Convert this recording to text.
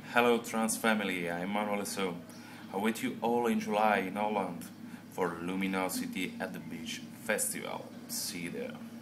Hello trans family, I'm Manuel Le Saux. I wait you all in July in Holland for Luminosity at the Beach Festival. See you there.